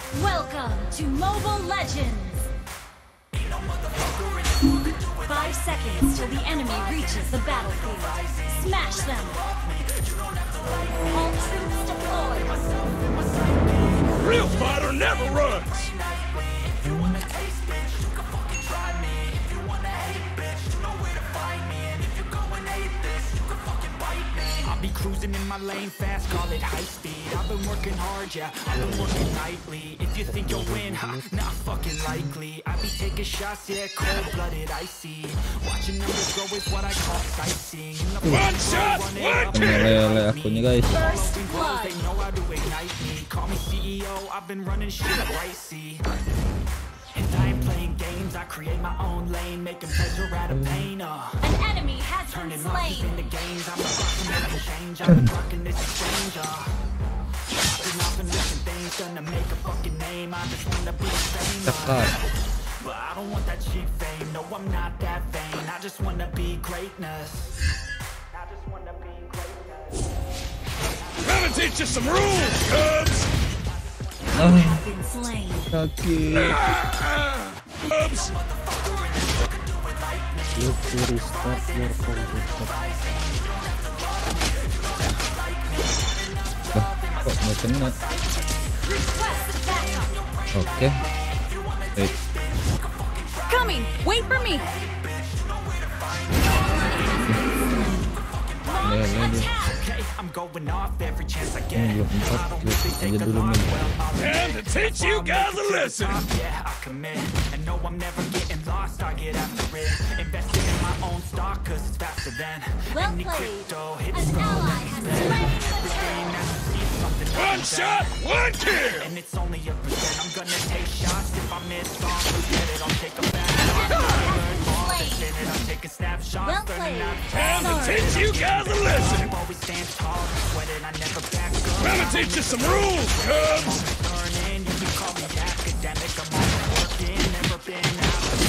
Welcome to Mobile Legends! 5 seconds till the enemy reaches the battlefield. Smash them! All troops deployed! Real fighter never runs! Be cruising in my lane fast, call it high speed. I've been working hard, yeah, I've been working nightly. If you think you'll win, not fucking likely. I be taking shots, yeah, cold-blooded, icy. Watching numbers grow is what I call sightseeing. One shot, one kill! Akunnya guys. First blood! They know how to ignite me. Call me CEO, I've been running shit right, see. And I ain't playing games, I create my own lane, making pleasure out of pain, An enemy has been turning losses slain! into gains, I'm about to make a change, I've been rocking this exchange, I've been off and missing things, gonna make a fucking name, I just wanna be famous. But I don't want that cheap fame, no I'm not that vain, I just wanna be greatness. I just wanna be greatness. Gotta teach you some rules, cubs! Has been slain! Kaki. Cubs! Look to restart your computer. Kok nggak kena? Request backup! Oke. Wait. Coming! Wait for me! Launch attack! Okay, I'm going off every chance I get. Belum empat. Lihat aja dulu nih. And to teach you guys a lesson! Yeah, I commit. And no, I'm never getting lost. I get after it. Invested in my own stock, cause it's faster than Well any played! crypto. Hit An ally has slain the turtle! One shot, one kill! And it's only a percent. I'm gonna take shots if I miss off. Forget it, I'll take a back. Slain! I'm taking snapshots. Well played! And to Sorry! teach you guys a lesson! Always stand tall, sweating, I never back up. Gotta teach you some rules, cubs! Learning, you can call me academic. I'm always working, never been out of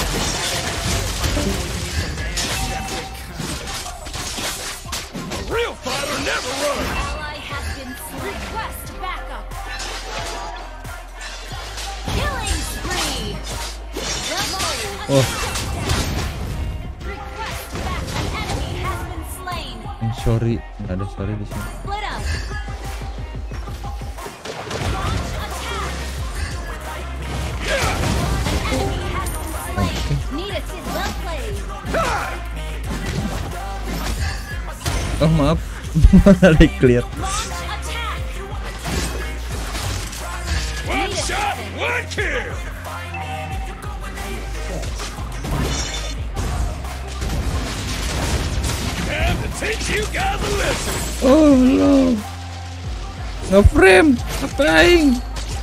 A real fighter never runs! Ally has been slain! Request backup! Killing spree! Oh, Request back! An enemy has been slain! sorry, nggak ada sorry di sini. Split up! Launch attack! An enemy has been slain! Need assist! Well played! Oh maaf, ada clear. Launch attack! One shot, one kill! And to teach you guys a lesson! Oh no, nge-frame, ngapain?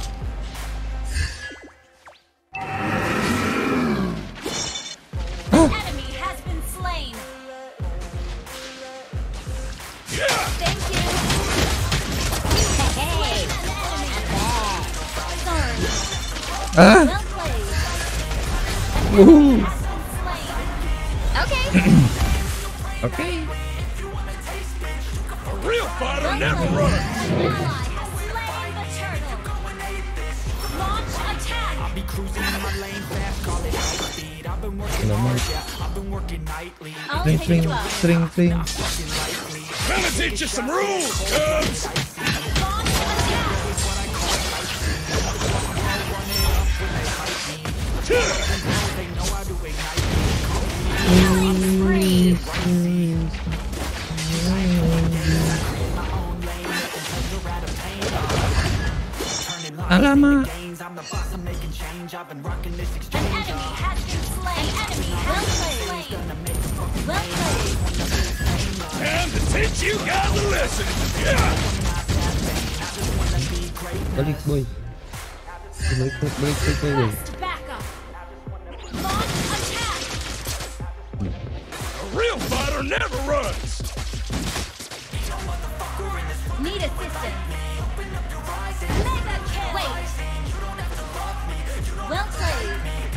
Enemy has been slain! Yeah! Thank you! Hey! Sorry! Ah, Well played! wuh. Has been slain! Okay! Oke. A real fighter never runs! An ally has slain the turtle! Launch attack! be cruising in my lane fast, call it high speed. I've been working hard, yeah, I've been working nightly. I'll Ring, take ring, you out! ring, ring. Fucking likely. Gotta teach you some rules, cubs! Launch attack! They know how to ignite me. Killing spree! Alamak. Gains, I'm the boss, I'm making change. I've been rocking this An exchange. enemy has been slain! An enemy well played! Well played! And to teach you guys a lesson! Yeah! Balik boy. Balik. Request backup! Launch attack! A real fighter never runs! Need assistance! Mega kill! Wait! Well played!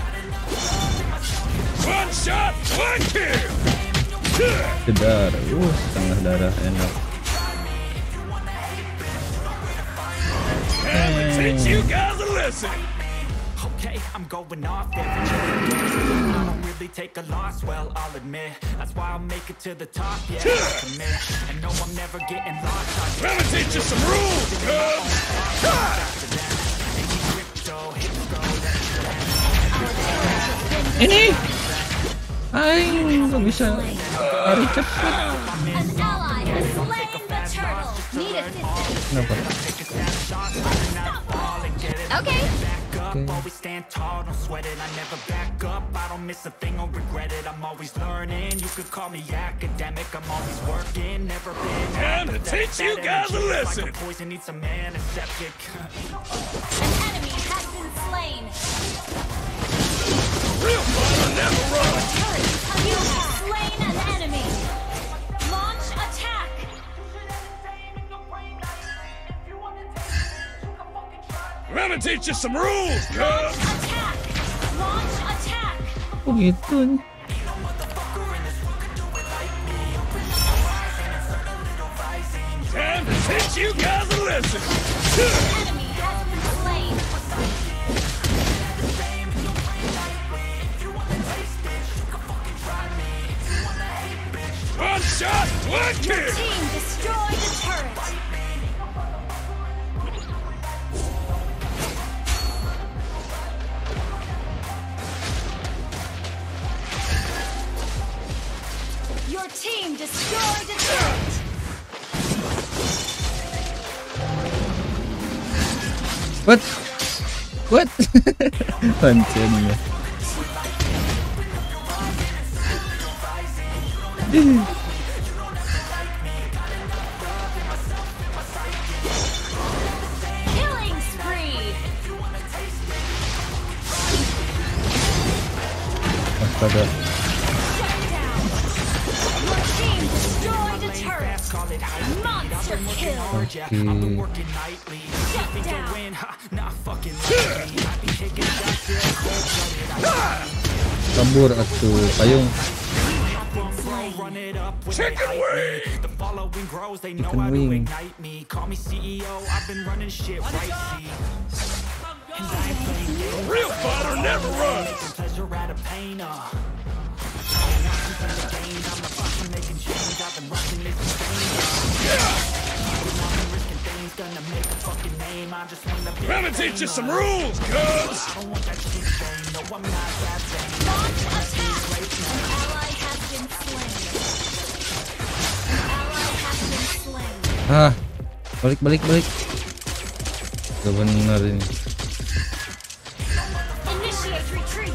One shot, one kill! Jedar. Setengah darah enak. And to teach you guys a lesson! lesson. Okay, I'm going off every chance. I don't really take a loss, well, I'll admit. That's why I'll make it to the top, yeah, I commit. And no, I'm never getting lost. Let me teach you some rules, cubs. Ini. Ay, nggak bisa lari cepet. An ally has slain the turtle. Need assistance. Kenapa? Okay. Always stand tall, don't sweat it. I never back up, I don't miss a thing or regret it. I'm always learning, you could call me academic. I'm always working, never been Time to teach you guys a lesson. like a poison needs some antiseptic. An enemy has been slain. Real fighter never runs. You have slain an enemy. Launch attack. Let me teach you some rules, cubs. Attack. Launch attack. Oh gitu. Time to teach you guys a lesson. Enemy has been slain. One shot, one kill. Team destroy the turret. Your team destroyed a turret. What? What? Pancingnya. Killing spree. Astaga. Your team destroyed a turret. Monster kill. Oke. Shut down. Kabur atuh payung. Chicken wing. The following grows, they know how to ignite me. Call me CEO, I've been running shit right, see. Real fighter never runs. Pleasure out of pain, Let me teach you some rules, cubs. Launch attack. Ally has been slain. Ally has been slain. Ah, balik. Gak benar ini. Initiate retreat.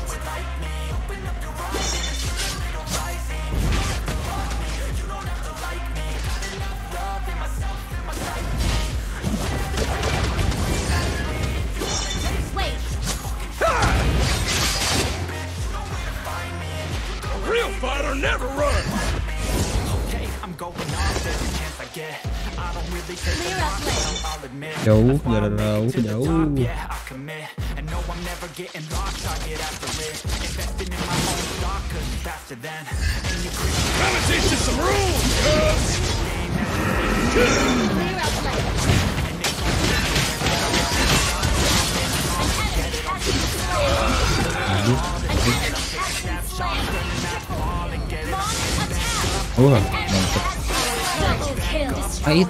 Wait. Real fighter never runs. Okay, I'm going off every chance I get. I don't really take Clear a up lot, lane. so I'll admit. Jauh, That's why I jarak make it to the jauh. top, yeah, I commit. And no, I'm never getting lost, I get after it. Investing in my own stock, cause it's faster than any creep. Let me teach you some rules, cubs. Clear up lane. An enemy has been slain. Launch attack. Wah, mantap. Double kill. Ait.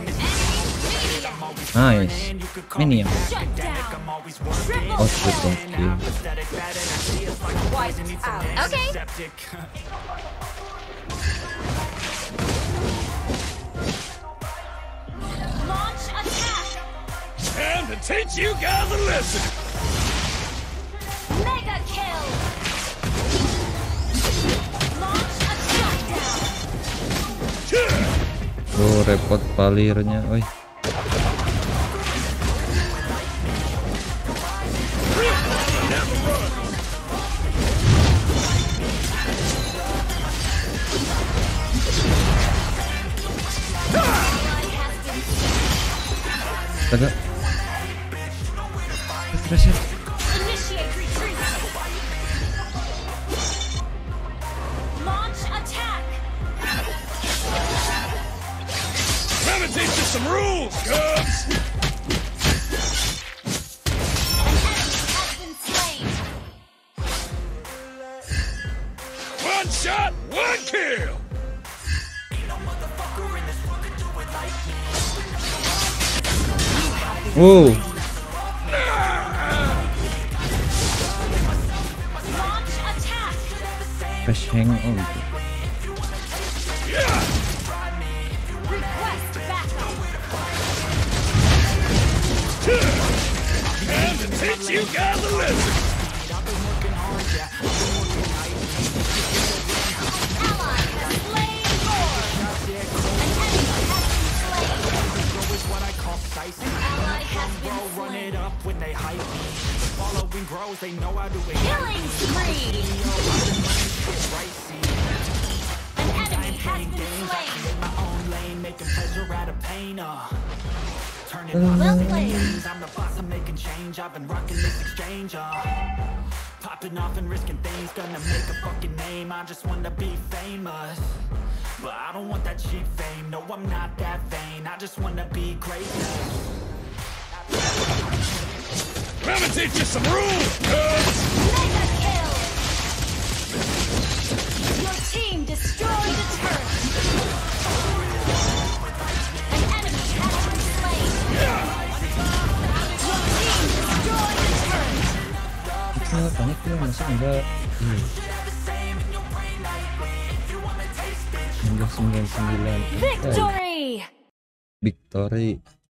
Nice. Ini yang Shut down. Triple output kill. oke. Wiped out. Okay. Launch attack. Time to teach you guys a lesson. Mega kill. Launch attack down. Oh, repot palirnya. Oi. Astaga. Terus. Initiate retreat. Launch attack. Let me teach you some rules, cubs. An enemy shot, one kill. Wow. Launch attack. Fresh hang on. Request backup. Time to teach you guys a lesson. Ally has slain Lord. An enemy has been slain. An ally has been Run slain. it up when they hype me. Following grows, they know how to Killing spree. An enemy has been slain. my own lane, making pleasure out of pain. Turning Well played. I'm the boss, I'm making change. I've been rocking this exchange. Popping off and risking things, gonna make a fucking name. I just wanna be famous, but I don't want that cheap fame. No, I'm not that vain. I just wanna be great. Gonna teach you some rules, cuz. Mega kill. Your team destroyed a turret. An enemy has been slain. Your team destroyed a turret. Kita banyak tuh masuk enggak? 99. Victory. Victory.